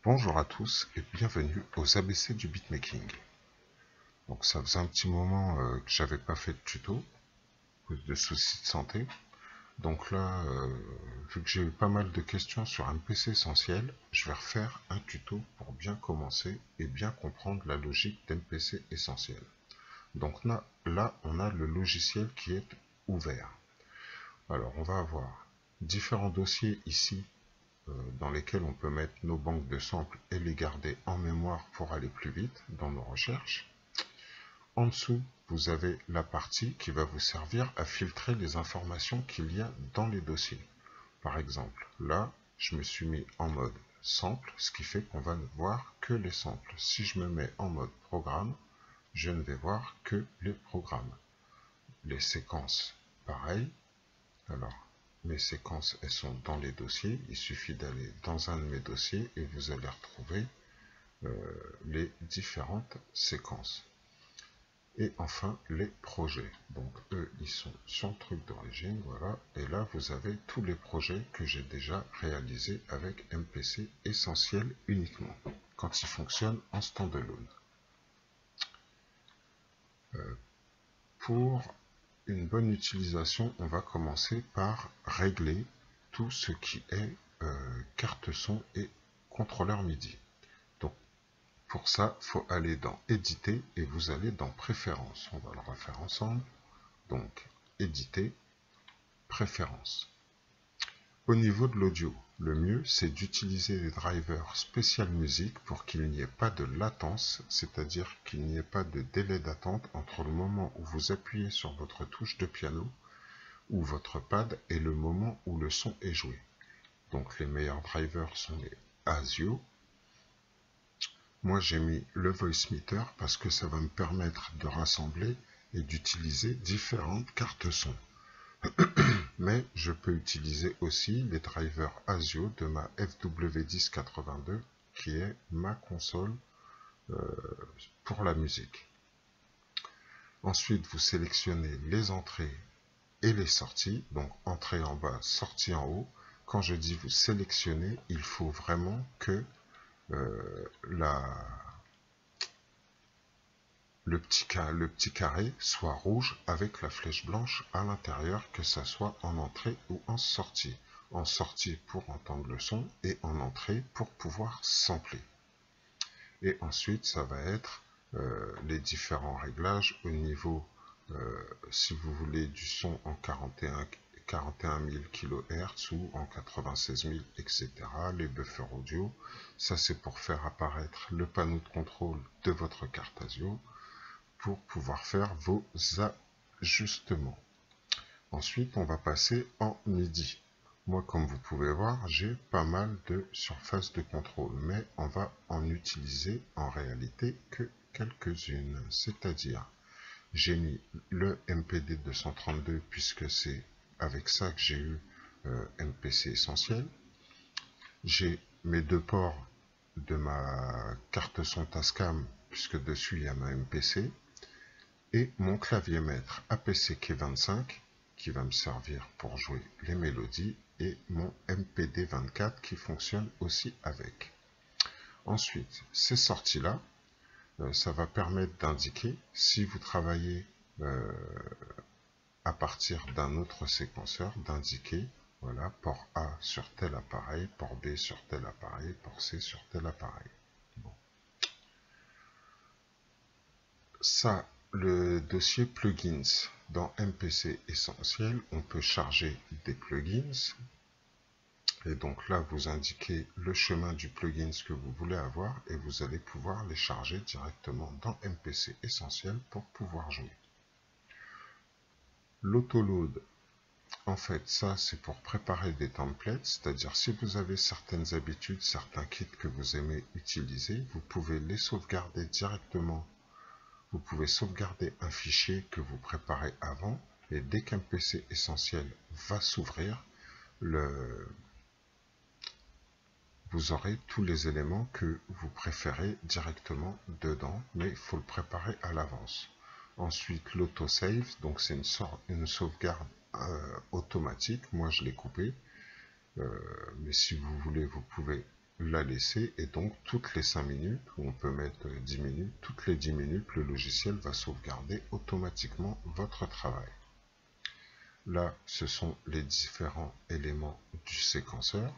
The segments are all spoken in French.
Bonjour à tous et bienvenue aux ABC du beatmaking. Donc ça faisait un petit moment que j'avais pas fait de tuto, à cause de soucis de santé. Donc là, vu que j'ai eu pas mal de questions sur MPC Essentiel, je vais refaire un tuto pour bien commencer et bien comprendre la logique d'MPC Essentiel. Donc là, on a le logiciel qui est ouvert. Alors on va avoir différents dossiers ici dans lesquels on peut mettre nos banques de samples et les garder en mémoire pour aller plus vite dans nos recherches. En dessous, vous avez la partie qui va vous servir à filtrer les informations qu'il y a dans les dossiers. Par exemple, là, je me suis mis en mode sample, ce qui fait qu'on va ne voir que les samples. Si je me mets en mode programme, je ne vais voir que les programmes. Les séquences, pareil. Alors, mes séquences, elles sont dans les dossiers. Il suffit d'aller dans un de mes dossiers et vous allez retrouver les différentes séquences. Et enfin, les projets. Donc, eux, ils sont sur le truc d'origine, voilà. Et là, vous avez tous les projets que j'ai déjà réalisés avec MPC Essentiel uniquement, quand ils fonctionnent en standalone. Pour une bonne utilisation, on va commencer par régler tout ce qui est carte son et contrôleur MIDI. Donc pour ça, il faut aller dans éditer et vous allez dans préférences. On va le refaire ensemble. Donc éditer, préférences. Au niveau de l'audio, le mieux c'est d'utiliser les drivers spécial musique pour qu'il n'y ait pas de latence, c'est-à-dire qu'il n'y ait pas de délai d'attente entre le moment où vous appuyez sur votre touche de piano ou votre pad et le moment où le son est joué. Donc les meilleurs drivers sont les ASIO. Moi j'ai mis le Voice Meter parce que ça va me permettre de rassembler et d'utiliser différentes cartes son. Mais je peux utiliser aussi les drivers ASIO de ma FW1082 qui est ma console pour la musique. Ensuite vous sélectionnez les entrées et les sorties, donc entrée en bas, sortie en haut. Quand je dis vous sélectionnez, il faut vraiment que le petit carré soit rouge avec la flèche blanche à l'intérieur, que ça soit en entrée ou en sortie. En sortie pour entendre le son et en entrée pour pouvoir sampler. Et ensuite, ça va être les différents réglages au niveau, si vous voulez du son en 41 000 kHz ou en 96 000, etc. Les buffers audio, ça c'est pour faire apparaître le panneau de contrôle de votre carte ASIO pour pouvoir faire vos ajustements. Ensuite, on va passer en MIDI. Moi, comme vous pouvez voir, j'ai pas mal de surfaces de contrôle, mais on va en utiliser en réalité que quelques-unes. C'est-à-dire, j'ai mis le MPD 232 puisque c'est avec ça que j'ai eu MPC Essentiel. J'ai mes deux ports de ma carte son Tascam puisque dessus il y a ma MPC. Et mon clavier maître APC-Key25 qui va me servir pour jouer les mélodies et mon MPD24 qui fonctionne aussi avec. Ensuite, ces sorties-là, ça va permettre d'indiquer si vous travaillez à partir d'un autre séquenceur, d'indiquer voilà, port A sur tel appareil, port B sur tel appareil, port C sur tel appareil. Bon. Ça, le dossier plugins. Dans MPC Essentiel, on peut charger des plugins. Et donc là, vous indiquez le chemin du plugin que vous voulez avoir et vous allez pouvoir les charger directement dans MPC Essentiel pour pouvoir jouer. L'autoload, en fait, ça c'est pour préparer des templates, c'est-à-dire si vous avez certaines habitudes, certains kits que vous aimez utiliser, vous pouvez les sauvegarder directement. Vous pouvez sauvegarder un fichier que vous préparez avant et dès qu'un PC Essentiel va s'ouvrir, vous aurez tous les éléments que vous préférez directement dedans, mais il faut le préparer à l'avance. Ensuite, l'autosave, donc c'est une sauvegarde automatique. Moi, je l'ai coupé, mais si vous voulez, vous pouvez la laisser, et donc toutes les 5 minutes, ou on peut mettre 10 minutes, toutes les 10 minutes, le logiciel va sauvegarder automatiquement votre travail. Là, ce sont les différents éléments du séquenceur.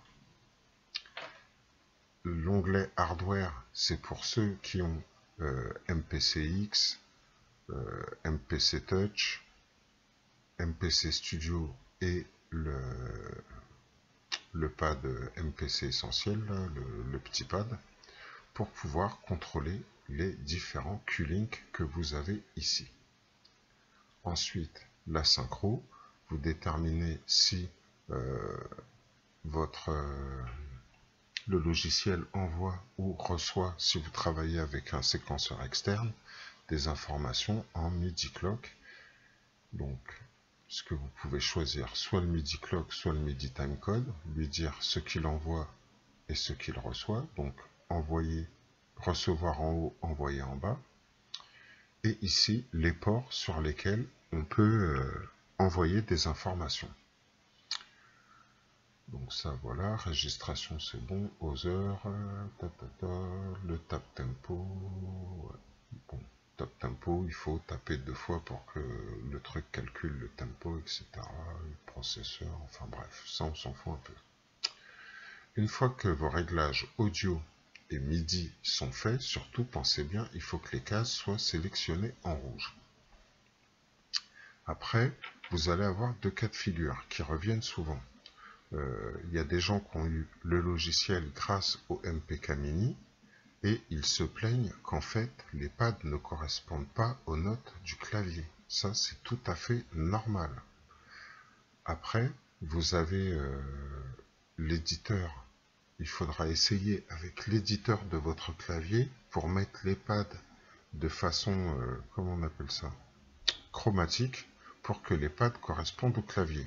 L'onglet hardware, c'est pour ceux qui ont MPC-X, MPC Touch, MPC Studio et le pad MPC essentiel, là, le petit pad, pour pouvoir contrôler les différents Q-Link que vous avez ici. Ensuite, la synchro, vous déterminez si le logiciel envoie ou reçoit, si vous travaillez avec un séquenceur externe, des informations en MIDI clock. Donc, ce que vous pouvez choisir, soit le MIDI clock, soit le MIDI timecode, lui dire ce qu'il envoie et ce qu'il reçoit. Donc, envoyer, recevoir en haut, envoyer en bas. Et ici, les ports sur lesquels on peut envoyer des informations. Donc ça, voilà, registration c'est bon, Other, le tap tempo, bon, tap tempo, il faut taper 2 fois pour que le truc calcule le tempo, etc., le processeur, enfin bref, ça on s'en fout un peu. Une fois que vos réglages audio et MIDI sont faits, surtout pensez bien, il faut que les cases soient sélectionnées en rouge. Après, vous allez avoir 2 cas de figure qui reviennent souvent. Il y a des gens qui ont eu le logiciel grâce au MPK Mini et ils se plaignent qu'en fait les pads ne correspondent pas aux notes du clavier. Ça, c'est tout à fait normal. Après, vous avez l'éditeur. Il faudra essayer avec l'éditeur de votre clavier pour mettre les pads de façon, comment on appelle ça, chromatique, pour que les pads correspondent au clavier.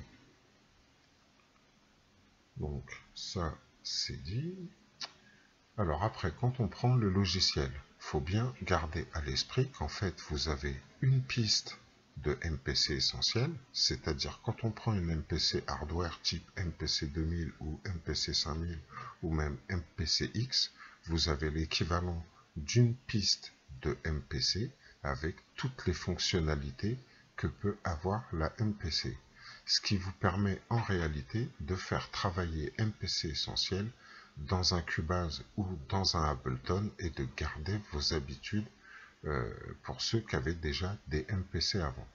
Donc ça, c'est dit. Alors après, quand on prend le logiciel, il faut bien garder à l'esprit qu'en fait, vous avez une piste de MPC essentiel, c'est-à-dire quand on prend une MPC hardware type MPC 2000 ou MPC 5000 ou même MPC-X, vous avez l'équivalent d'une piste de MPC avec toutes les fonctionnalités que peut avoir la MPC. Ce qui vous permet en réalité de faire travailler MPC essentiel dans un Cubase ou dans un Ableton et de garder vos habitudes pour ceux qui avaient déjà des MPC avant.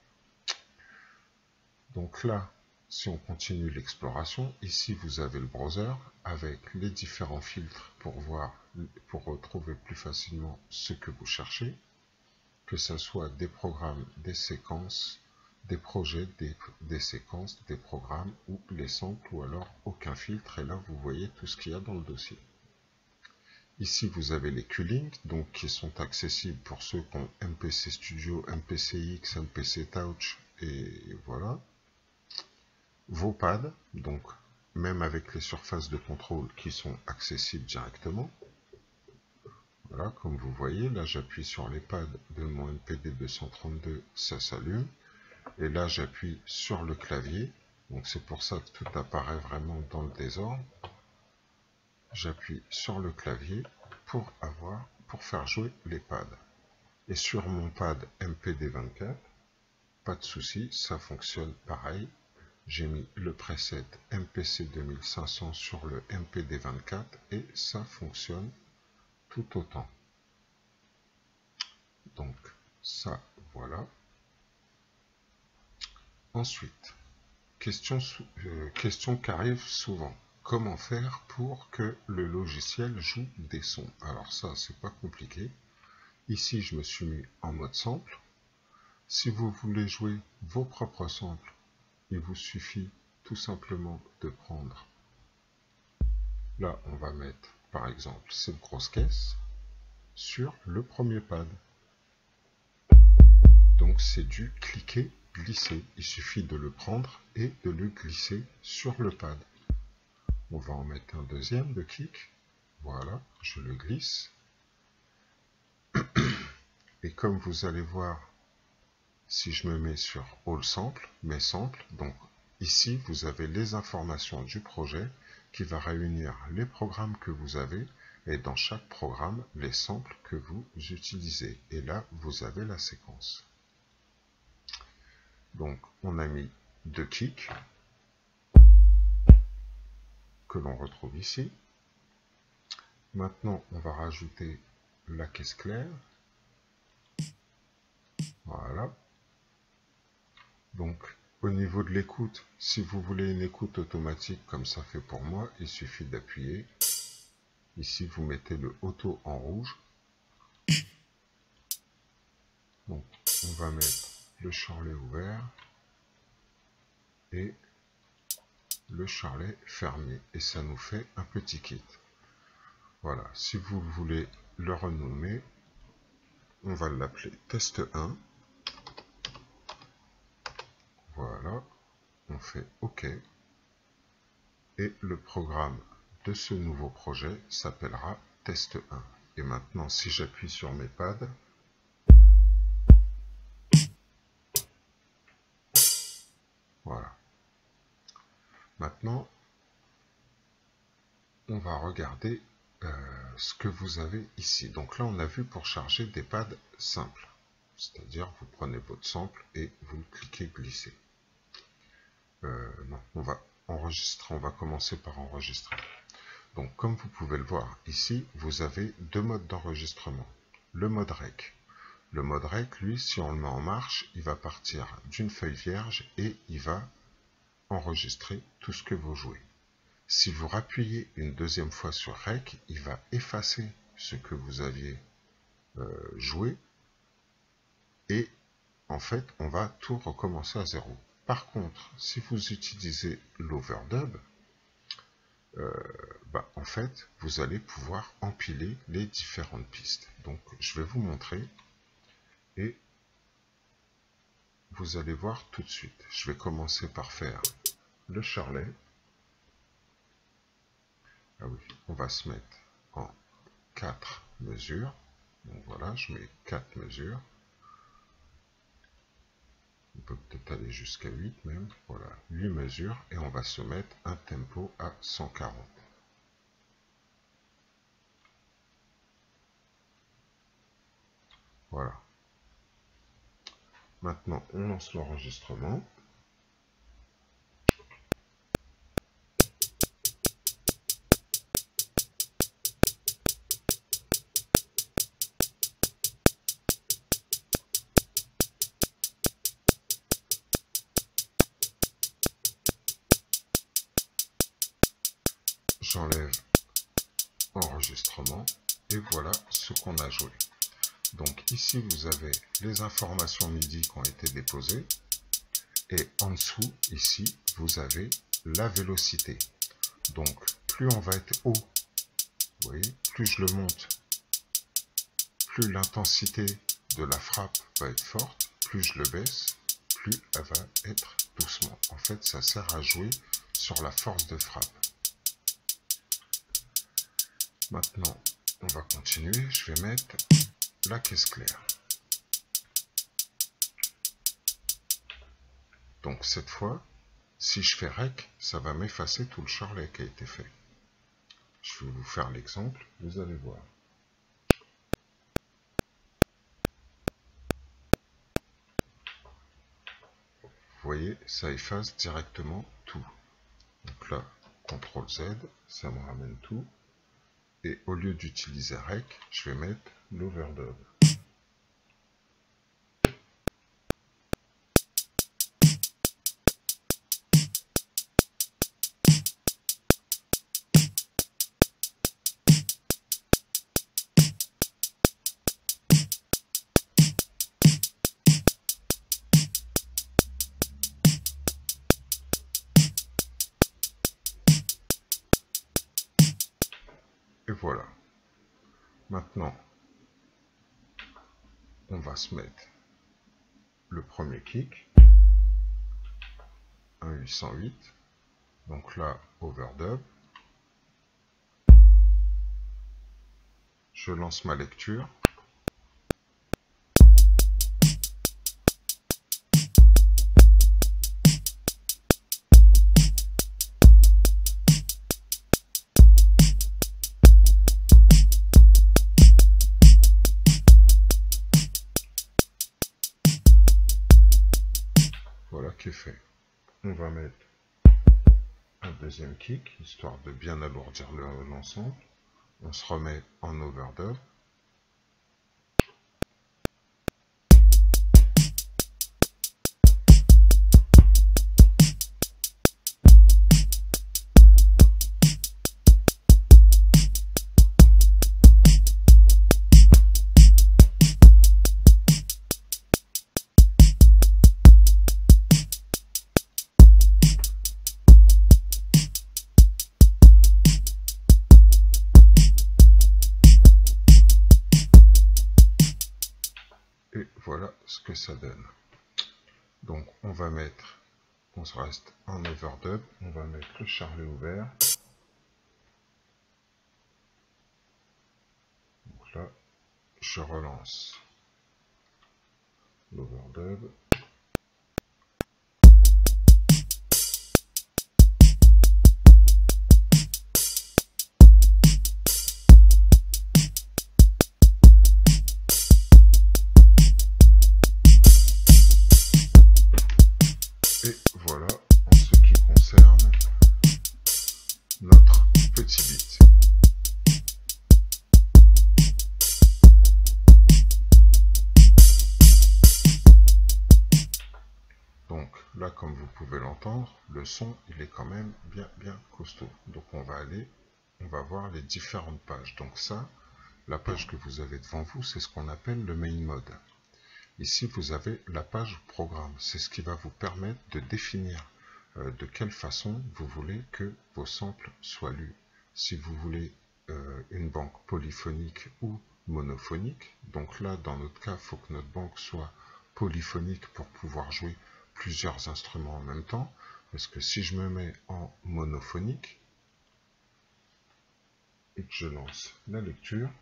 Donc là, si on continue l'exploration, ici vous avez le browser avec les différents filtres pour retrouver plus facilement ce que vous cherchez, que ce soit des programmes, des séquences, des projets, des séquences, des programmes ou les samples ou alors aucun filtre, et là vous voyez tout ce qu'il y a dans le dossier. Ici vous avez les Q-Link, donc qui sont accessibles pour ceux qui ont MPC Studio, MPC-X, MPC Touch, et voilà. Vos pads, donc même avec les surfaces de contrôle qui sont accessibles directement. Voilà, comme vous voyez, là j'appuie sur les pads de mon MPD 232, ça s'allume. Et là j'appuie sur le clavier, donc c'est pour ça que tout apparaît vraiment dans le désordre. J'appuie sur le clavier pour faire jouer les pads. Et sur mon pad MPD24, pas de souci, ça fonctionne pareil. J'ai mis le preset MPC 2500 sur le MPD24 et ça fonctionne tout autant. Donc ça, voilà. Ensuite, question qui arrive souvent. Comment faire pour que le logiciel joue des sons? Alors ça, c'est pas compliqué. Ici, je me suis mis en mode sample. Si vous voulez jouer vos propres samples, il vous suffit tout simplement de prendre. Là, on va mettre, par exemple, cette grosse caisse sur le premier pad. Donc, c'est du cliquer-glisser. Il suffit de le prendre et de le glisser sur le pad. On va en mettre un deuxième de clic. Voilà, je le glisse. Et comme vous allez voir, si je me mets sur All Sample, mes samples, donc ici vous avez les informations du projet qui va réunir les programmes que vous avez et dans chaque programme les samples que vous utilisez. Et là, vous avez la séquence. Donc, on a mis 2 kicks que l'on retrouve ici. Maintenant, on va rajouter la caisse claire. Voilà. Donc, au niveau de l'écoute, si vous voulez une écoute automatique comme ça fait pour moi, il suffit d'appuyer. Ici, vous mettez le auto en rouge. Donc, on va mettre le charlet ouvert et le charlet fermé. Et ça nous fait un petit kit. Voilà. Si vous voulez le renommer, on va l'appeler test 1. Voilà. On fait OK. Et le programme de ce nouveau projet s'appellera test 1. Et maintenant, si j'appuie sur mes pads, voilà. Maintenant, on va regarder ce que vous avez ici. Donc là, on a vu pour charger des pads simples. C'est-à-dire, vous prenez votre sample et vous le cliquez glisser. Non, on va enregistrer. On va commencer par enregistrer. Donc, comme vous pouvez le voir ici, vous avez 2 modes d'enregistrement. Le mode rec. Le mode rec, lui, si on le met en marche, il va partir d'une feuille vierge et il va enregistrer tout ce que vous jouez. Si vous rappuyez une deuxième fois sur rec, il va effacer ce que vous aviez joué et en fait, on va tout recommencer à zéro. Par contre, si vous utilisez l'overdub, en fait, vous allez pouvoir empiler les différentes pistes. Donc, je vais vous montrer et vous allez voir tout de suite. Je vais commencer par faire le charlet. Ah oui, on va se mettre en 4 mesures. Donc voilà, je mets 4 mesures. On peut peut-être aller jusqu'à 8 même. Voilà, 8 mesures. Et on va se mettre un tempo à 140. Voilà. Maintenant, on lance l'enregistrement. J'enlève enregistrement et voilà ce qu'on a joué. Donc ici vous avez les informations MIDI qui ont été déposées et en dessous ici vous avez la vélocité. Donc plus on va être haut, vous voyez, plus je le monte, plus l'intensité de la frappe va être forte, plus je le baisse, plus elle va être doucement. En fait ça sert à jouer sur la force de frappe. Maintenant, on va continuer. Je vais mettre la caisse claire. Donc cette fois, si je fais rec, ça va m'effacer tout le charlet qui a été fait. Je vais vous faire l'exemple, vous allez voir. Vous voyez, ça efface directement tout. Donc là, CTRL Z, ça me ramène tout. Et au lieu d'utiliser rec, je vais mettre l'overdub. Et voilà. Maintenant, on va se mettre le premier kick, un 808. Donc là, overdub. Je lance ma lecture. qui est fait, on va mettre un deuxième kick, histoire de bien alourdir l'ensemble. On se remet en overdub. Et voilà ce que ça donne. Donc on va mettre, on se reste en overdub, on va mettre le charlet ouvert. Donc là, je relance l'overdub. Et voilà en ce qui concerne notre petit beat. Donc là, comme vous pouvez l'entendre, le son il est quand même bien costaud. Donc on va voir les différentes pages. Donc ça, la page que vous avez devant vous, c'est ce qu'on appelle le main mode. Ici, vous avez la page programme. C'est ce qui va vous permettre de définir de quelle façon vous voulez que vos samples soient lus. Si vous voulez une banque polyphonique ou monophonique, donc là, dans notre cas, il faut que notre banque soit polyphonique pour pouvoir jouer plusieurs instruments en même temps. Parce que si je me mets en monophonique et que je lance la lecture,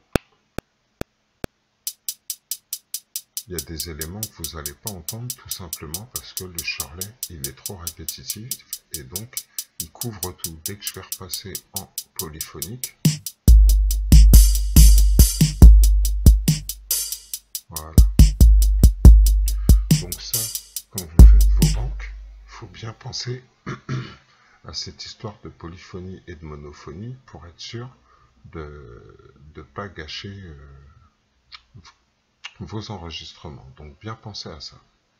il y a des éléments que vous n'allez pas entendre tout simplement parce que le charlet il est trop répétitif et donc il couvre tout. Dès que je vais repasser en polyphonique, voilà. Donc ça, quand vous faites vos banques, il faut bien penser à cette histoire de polyphonie et de monophonie pour être sûr de ne pas gâcher vos enregistrements. Donc bien penser à ça.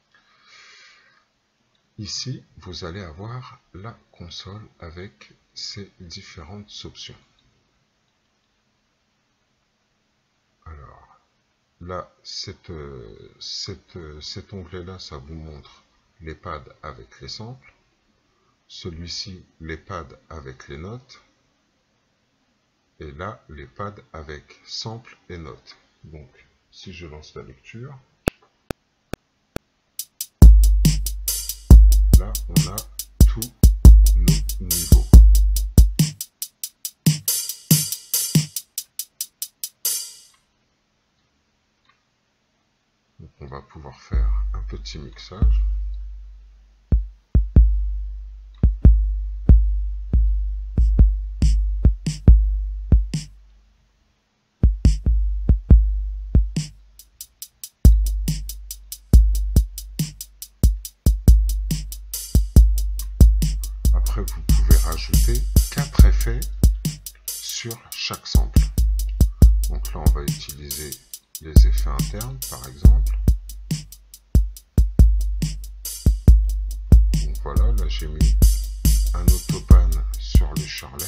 Ici, vous allez avoir la console avec ces différentes options. Alors, là, cet onglet-là, ça vous montre les pads avec les samples. Celui-ci, les pads avec les notes. Et là, les pads avec samples et notes. Donc, si je lance la lecture, là, on a tous nos niveaux. Donc, on va pouvoir faire un petit mixage. Après, vous pouvez rajouter 4 effets sur chaque sample. Donc là, on va utiliser les effets internes, par exemple. Donc voilà, là j'ai mis un autopan sur le charlet.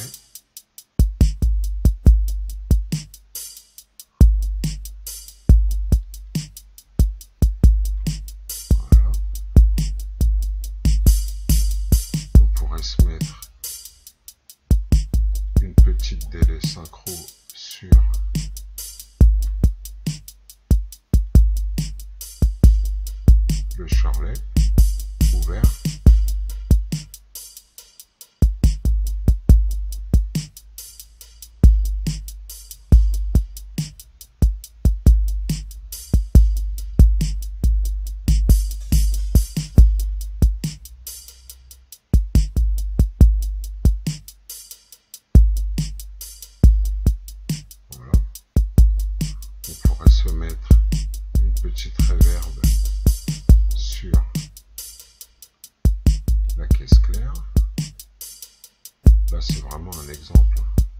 Voilà. On pourrait se mettre une petite délai synchro sur le charlet ouvert. Voilà. On pourrait se mettre une petite reverb sur la caisse claire. Là c'est vraiment un exemple.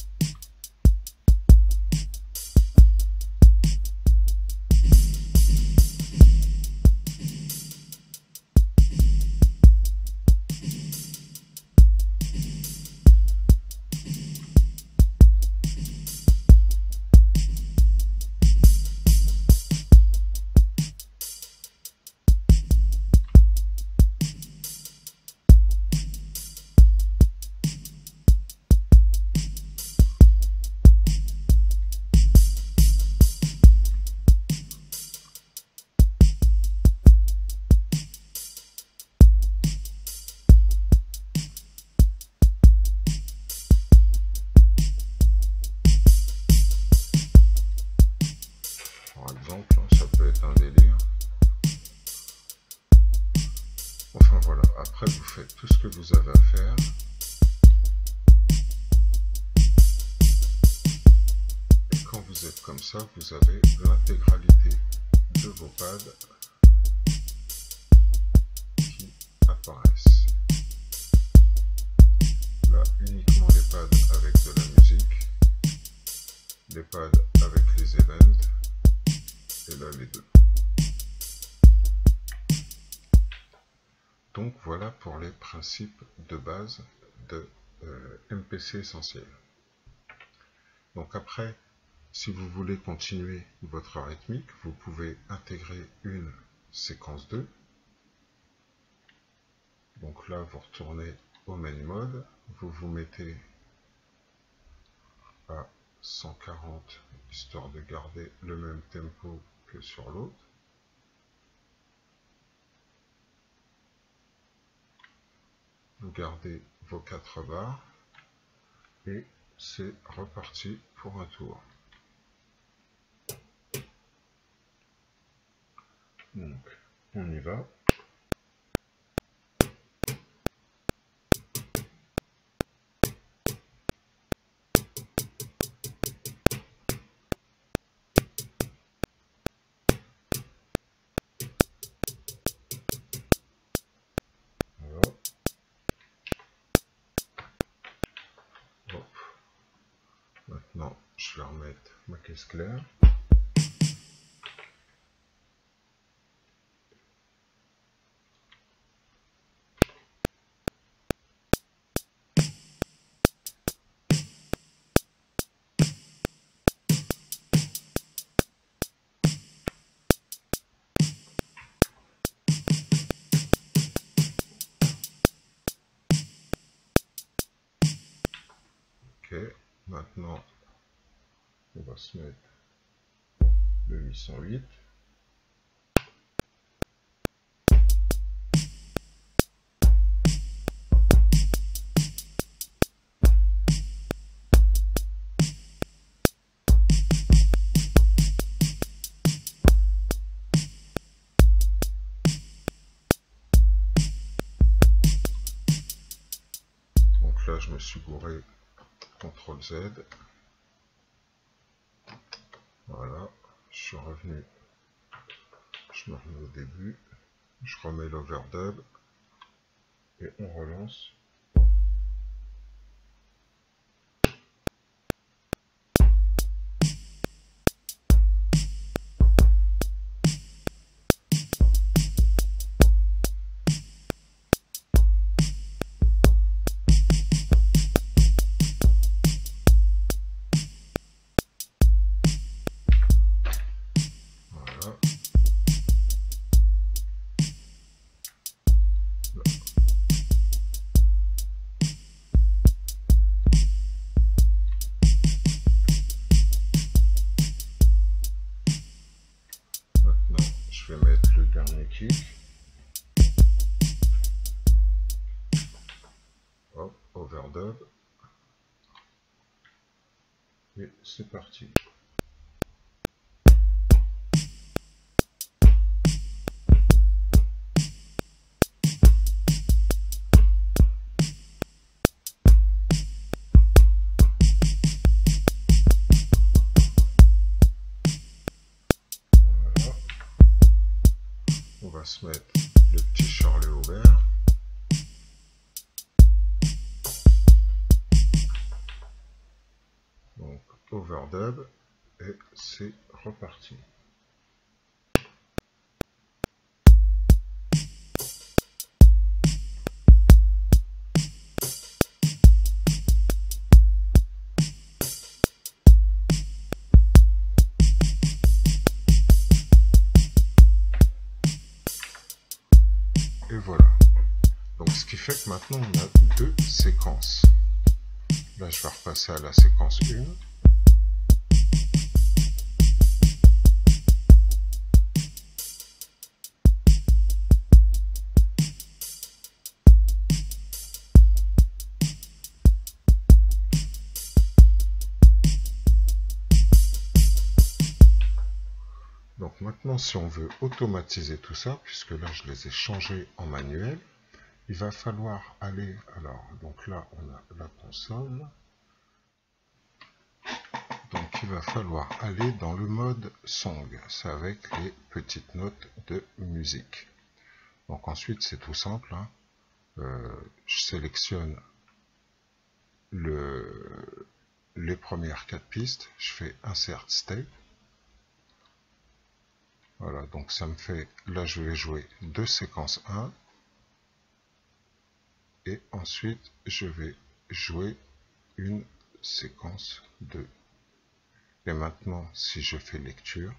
Par exemple, ça peut être un délire. Enfin voilà, après vous faites tout ce que vous avez à faire. Et quand vous êtes comme ça, vous avez l'intégralité de vos pads qui apparaissent. Là, uniquement les pads avec de la musique, les pads avec les events, et là les deux. Donc voilà pour les principes de base de MPC Essentiel. Donc après, si vous voulez continuer votre rythmique, vous pouvez intégrer une séquence 2. Donc là, vous retournez au main mode, vous vous mettez à 140, histoire de garder le même tempo que sur l'autre. Vous gardez vos 4 barres et c'est reparti pour un tour. Donc, on y va. Maintenant, je vais remettre ma caisse claire. Ok, maintenant, on va se mettre le 808. Donc là, je me suis gouré. CTRL Z. Voilà, je suis revenu. Je me remets au début. Je remets l'overdub. Et on relance. Je vais mettre le dernier kick. Hop, overdub. Et c'est parti. On va se mettre le petit charlet ouvert. overdub, et c'est reparti. Et voilà. Donc ce qui fait que maintenant on a deux séquences. Là je vais repasser à la séquence 1. Donc maintenant si on veut automatiser tout ça, puisque là je les ai changés en manuel, il va falloir aller, alors donc là on a la console, donc il va falloir aller dans le mode song, c'est avec les petites notes de musique. Donc ensuite c'est tout simple, hein. Je sélectionne les premières 4 pistes, je fais insert state. Voilà, donc ça me fait, là je vais jouer deux séquences 1, et ensuite je vais jouer une séquence 2. Et maintenant, si je fais lecture,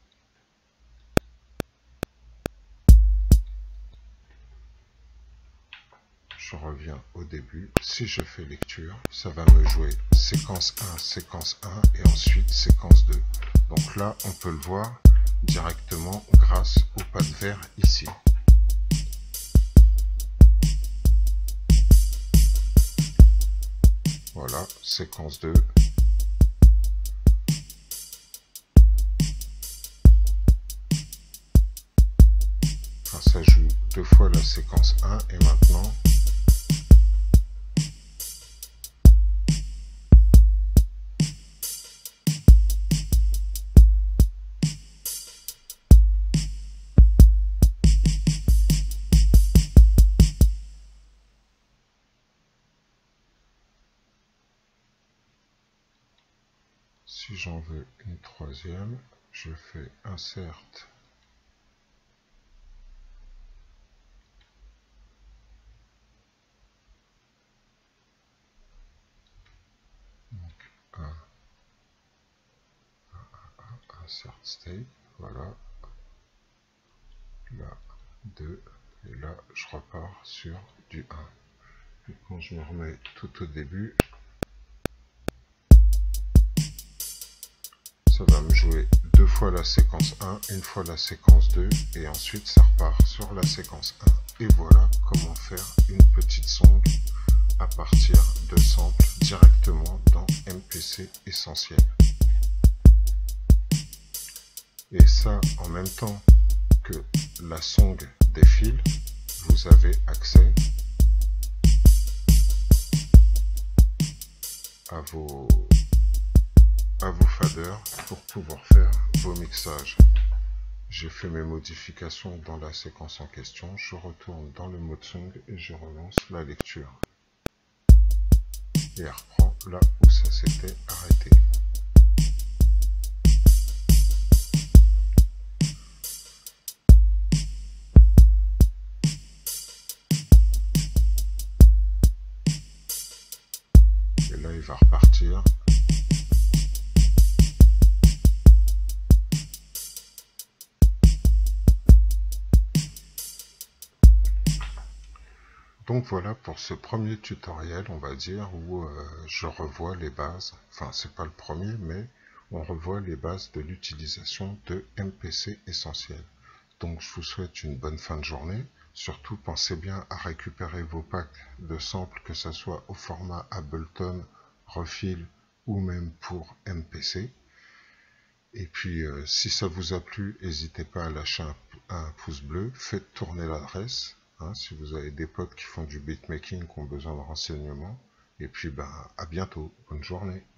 je reviens au début. Si je fais lecture, ça va me jouer séquence 1, et ensuite séquence 2. Donc là, on peut le voir directement grâce au pad vert ici. Voilà, séquence 2. Enfin, ça joue deux fois la séquence 1 et maintenant si j'en veux une troisième, je fais insert insert state, voilà, là 2, et là je repars sur du 1. Et quand je me remets tout au début, ça va me jouer deux fois la séquence 1, une fois la séquence 2, et ensuite ça repart sur la séquence 1. Et voilà comment faire une petite song à partir de samples directement dans MPC Essentiel. Et ça, en même temps que la song défile, vous avez accès à vos faders pour pouvoir faire vos mixages. J'ai fait mes modifications dans la séquence en question, je retourne dans le mode song et je relance la lecture. Et elle reprend là où ça s'était arrêté. Et là il va repartir. Donc voilà pour ce premier tutoriel, on va dire, où je revois les bases, enfin c'est pas le premier, mais on revoit les bases de l'utilisation de MPC Essentiel. Donc je vous souhaite une bonne fin de journée, surtout pensez bien à récupérer vos packs de samples, que ce soit au format Ableton, Refill ou même pour MPC. Et puis si ça vous a plu, n'hésitez pas à lâcher un pouce bleu, faites tourner l'adresse. Hein, si vous avez des potes qui font du beatmaking, qui ont besoin de renseignements. Et puis, à bientôt. Bonne journée.